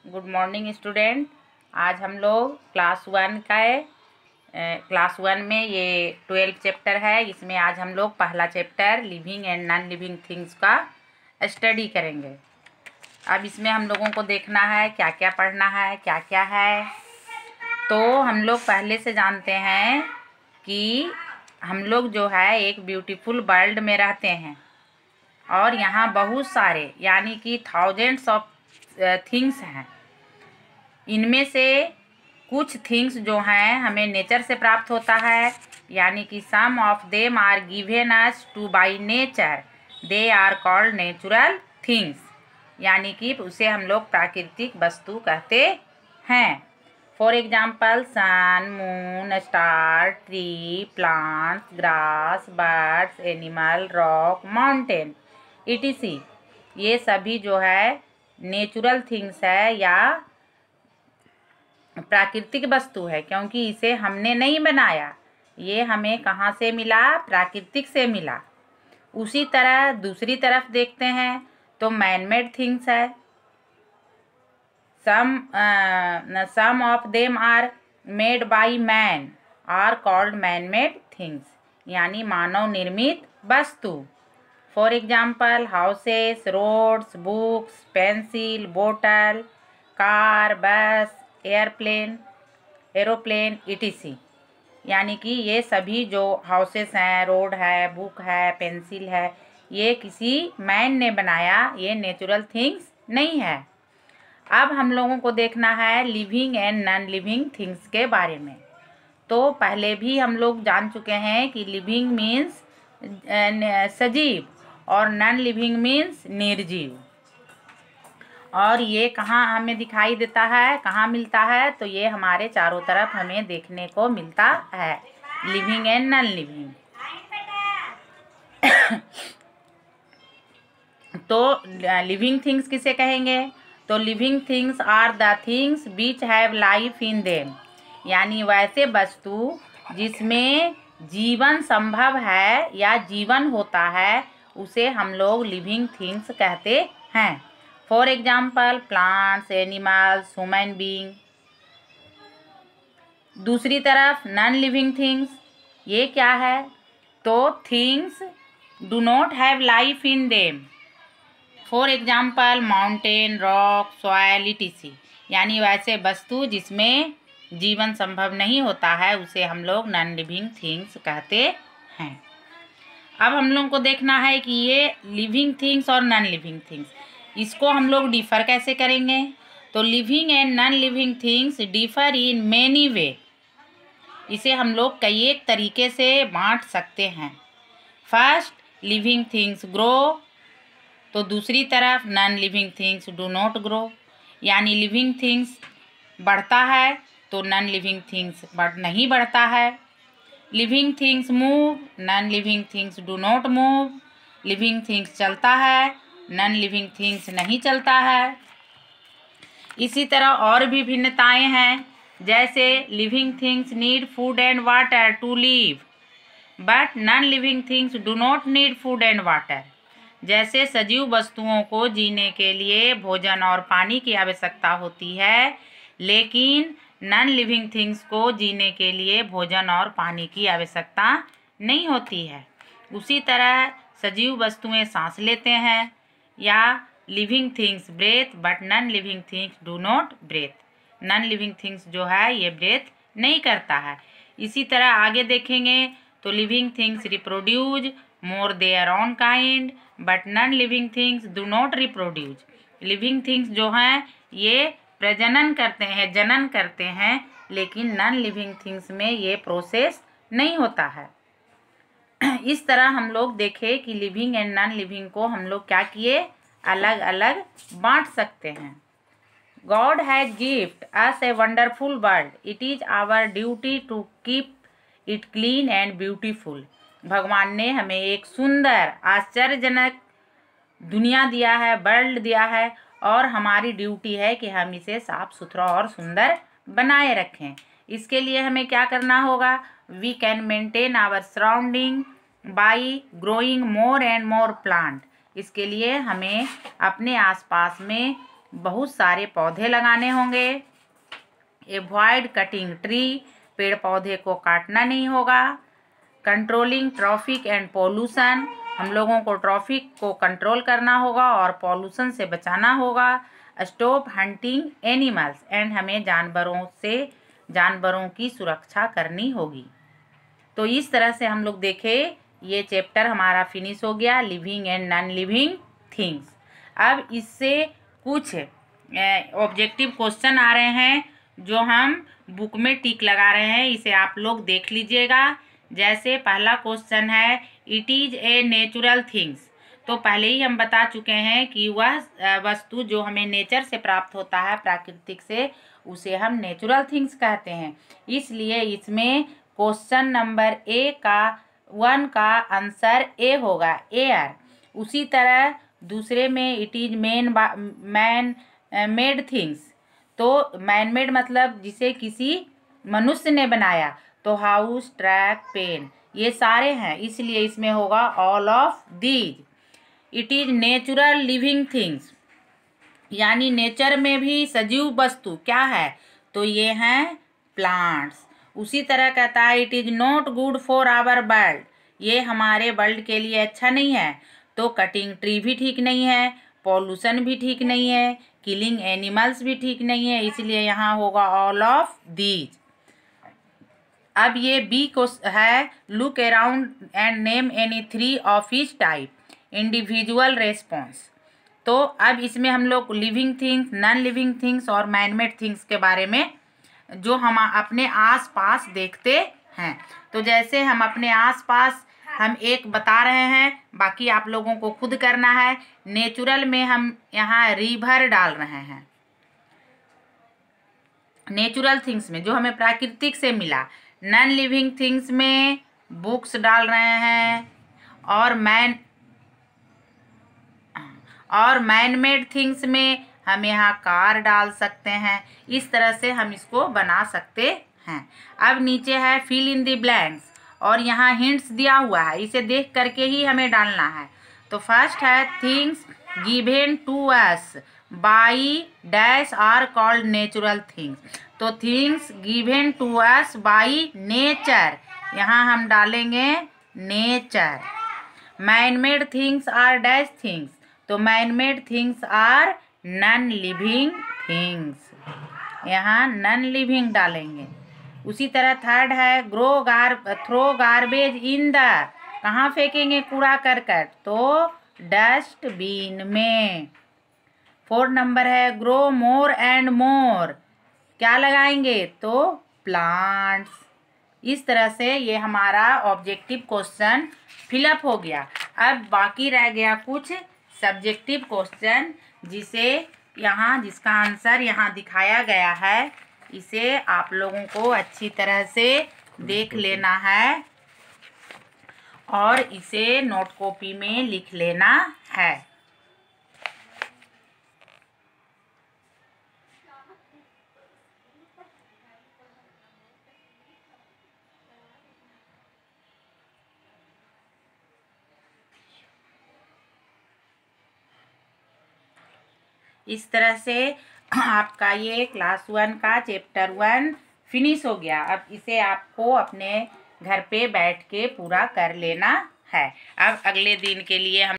Good morning student. आज हम लोग क्लास वन में ये 12 चैप्टर है। इसमें आज हम लोग पहला chapter living and non living things का स्टडी करेंगे। अब इसमें हम लोगों को देखना है क्या क्या पढ़ना है, क्या क्या है। तो हम लोग पहले से जानते हैं कि हम लोग जो है एक ब्यूटीफुल वर्ल्ड में रहते हैं और यहाँ बहुत सारे यानी कि थाउजेंड्स ऑफ थिंग्स हैं। इनमें से कुछ थिंग्स जो हैं हमें नेचर से प्राप्त होता है, यानी कि some of them are given us to by nature, they are called natural things, यानी कि उसे हम लोग प्राकृतिक वस्तु कहते हैं। For example sun, moon, star, tree, plants, grass, birds, animal, rock, mountain etc। ये सभी जो है नेचुरल थिंग्स है या प्राकृतिक वस्तु है, क्योंकि इसे हमने नहीं बनाया, ये हमें कहाँ से मिला? प्राकृतिक से मिला। उसी तरह दूसरी तरफ देखते हैं तो मैन मेड थिंग्स है। Some of them are made by man are called man made things, यानी मानव निर्मित वस्तु। For example houses, roads, books, pencil, बोतल, कार, बस, एरोप्लेन etc। यानी कि ये सभी जो हाउसेस हैं, रोड है, बुक है, पेंसिल है, ये किसी मैन ने बनाया, ये नेचुरल थिंग्स नहीं है। अब हम लोगों को देखना है living and non living things के बारे में। तो पहले भी हम लोग जान चुके हैं कि लिविंग मीन्स सजीव और नॉन लिविंग मीन्स निर्जीव। और ये कहाँ हमें दिखाई देता है, कहाँ मिलता है? तो ये हमारे चारों तरफ हमें देखने को मिलता है, लिविंग एंड नॉन लिविंग। तो लिविंग थिंग्स किसे कहेंगे? तो living things are the things which have life in them, यानी वैसे वस्तु जिसमें जीवन संभव है या जीवन होता है, उसे हम लोग लिविंग थिंग्स कहते हैं। For example plants, animals, human being. दूसरी तरफ नॉन लिविंग थिंग्स, ये क्या है? तो things do not have life in them. For example mountain, rock, soil etc। यानी वैसे वस्तु जिसमें जीवन संभव नहीं होता है, उसे हम लोग नॉन लिविंग थिंग्स कहते हैं। अब हम लोग को देखना है कि ये लिविंग थिंग्स और नॉन लिविंग थिंग्स, इसको हम लोग डिफ़र कैसे करेंगे? तो living and non living things differ in many way. इसे हम लोग कई एक तरीके से बांट सकते हैं। फर्स्ट, लिविंग थिंग्स ग्रो, तो दूसरी तरफ non living things do not grow, यानी लिविंग थिंग्स बढ़ता है तो नॉन लिविंग थिंग्स नहीं बढ़ता है। Living things move, non living things do not move. Living things चलता है, नॉन लिविंग थिंग्स नहीं चलता है। इसी तरह और भी भिन्नताएं हैं, जैसे living things need food and water to live, but non living things do not need food and water. जैसे सजीव वस्तुओं को जीने के लिए भोजन और पानी की आवश्यकता होती है, लेकिन नॉन लिविंग थिंग्स को जीने के लिए भोजन और पानी की आवश्यकता नहीं होती है। उसी तरह सजीव वस्तुएं सांस लेते हैं, या living things breath, but non living things do not breath. Non living things जो है ये ब्रेथ नहीं करता है। इसी तरह आगे देखेंगे तो living things reproduce more their own kind, but non living things do not reproduce. Living things जो हैं ये प्रजनन करते हैं, जनन करते हैं, लेकिन नॉन लिविंग थिंग्स में ये प्रोसेस नहीं होता है। इस तरह हम लोग देखें कि लिविंग एंड नॉन लिविंग को हम लोग क्या किए, अलग अलग बांट सकते हैं। God has gift us a wonderful world, it is our duty to keep it clean and beautiful. भगवान ने हमें एक सुंदर आश्चर्यजनक दुनिया दिया है, वर्ल्ड दिया है, और हमारी ड्यूटी है कि हम इसे साफ सुथरा और सुंदर बनाए रखें। इसके लिए हमें क्या करना होगा? We can maintain our surrounding by growing more and more plant. इसके लिए हमें अपने आसपास में बहुत सारे पौधे लगाने होंगे। एवॉइड कटिंग ट्री, पेड़ पौधे को काटना नहीं होगा। कंट्रोलिंग ट्रैफिक एंड पॉल्यूशन, हम लोगों को ट्रैफिक को कंट्रोल करना होगा और पॉल्यूशन से बचाना होगा। स्टॉप हंटिंग एनिमल्स एंड, हमें जानवरों की सुरक्षा करनी होगी। तो इस तरह से हम लोग देखें, ये चैप्टर हमारा फिनिश हो गया, living and non living things. अब इससे कुछ ऑब्जेक्टिव क्वेश्चन आ रहे हैं जो हम बुक में टिक लगा रहे हैं, इसे आप लोग देख लीजिएगा। जैसे पहला क्वेश्चन है, it is a natural things. तो पहले ही हम बता चुके हैं कि वह वस्तु जो हमें नेचर से प्राप्त होता है, प्राकृतिक से, उसे हम नेचुरल थिंग्स कहते हैं। इसलिए इसमें क्वेश्चन नंबर 1 का आंसर ए होगा, एयर। उसी तरह दूसरे में it is man made things. तो मैन मेड मतलब जिसे किसी मनुष्य ने बनाया, तो हाउस, ट्रैक, पेन, ये सारे हैं, इसलिए इसमें होगा all of these. It is natural living things, यानी नेचर में भी सजीव वस्तु क्या है, तो ये हैं प्लांट्स। उसी तरह कहता है, it is not good for our world, ये हमारे वर्ल्ड के लिए अच्छा नहीं है। तो कटिंग ट्री भी ठीक नहीं है, पॉल्यूशन भी ठीक नहीं है, किलिंग एनिमल्स भी ठीक नहीं है, इसलिए यहाँ होगा ऑल ऑफ दीज। अब ये बी को है, look around and name any 3 of each type, individual response. तो अब इसमें हम लोग living things, non living things और मैनमेड थिंग्स के बारे में जो हम अपने आसपास देखते हैं। तो जैसे हम अपने आसपास हम एक बता रहे हैं, बाकी आप लोगों को खुद करना है। नेचुरल में हम यहाँ रिवर डाल रहे हैं, नेचुरल थिंग्स में जो हमें प्राकृतिक से मिला। नॉन लिविंग थिंग्स में बुक्स डाल रहे हैं, और मैन मेड थिंग्स में हम यहाँ कार डाल सकते हैं। इस तरह से हम इसको बना सकते हैं। अब नीचे है फिल इन द ब्लैंक्स, और यहाँ हिंट्स दिया हुआ है, इसे देख करके ही हमें डालना है। तो फर्स्ट है, things given to us by dash are called natural things. तो things given to us by nature, यहाँ हम डालेंगे nature. Man made things are dash things, तो man made things are non living things, यहाँ non living डालेंगे। उसी तरह third है, थ्रो गार्बेज इन द, कहाँ फेंकेंगे कूड़ा करकट, तो डस्टबिन में। 4 नंबर है, ग्रो मोर एंड मोर, क्या लगाएंगे, तो प्लांट्स। इस तरह से ये हमारा ऑब्जेक्टिव क्वेश्चन फिलअप हो गया। अब बाकी रह गया कुछ सब्जेक्टिव क्वेश्चन, जिसका आंसर यहाँ दिखाया गया है। इसे आप लोगों को अच्छी तरह से देख लेना है और इसे नोट कॉपी में लिख लेना है। इस तरह से आपका ये क्लास 1 का चैप्टर 1 फिनिश हो गया। अब इसे आपको अपने घर पे बैठ के पूरा कर लेना है। अब अगले दिन के लिए हम